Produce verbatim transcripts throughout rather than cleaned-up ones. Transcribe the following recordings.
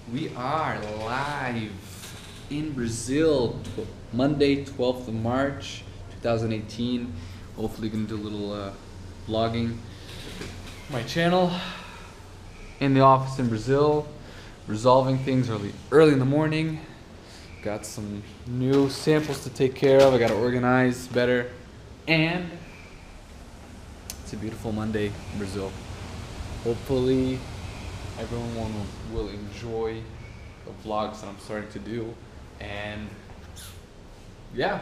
We are live in Brazil, tw- Monday, twelfth of March, twenty eighteen. Hopefully, gonna do a little uh, vlogging. My channel in the office in Brazil, resolving things early, early in the morning. Got some new samples to take care of. I gotta organize better, and it's a beautiful Monday in Brazil. Hopefully, everyone will enjoy the vlogs that I'm starting to do, and yeah.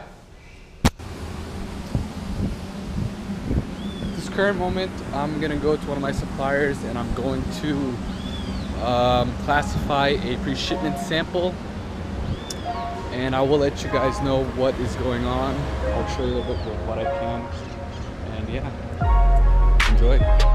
At this current moment, I'm gonna go to one of my suppliers and I'm going to um, classify a pre-shipment sample, and I will let you guys know what is going on. I'll show you a little bit of what I can, and yeah, enjoy.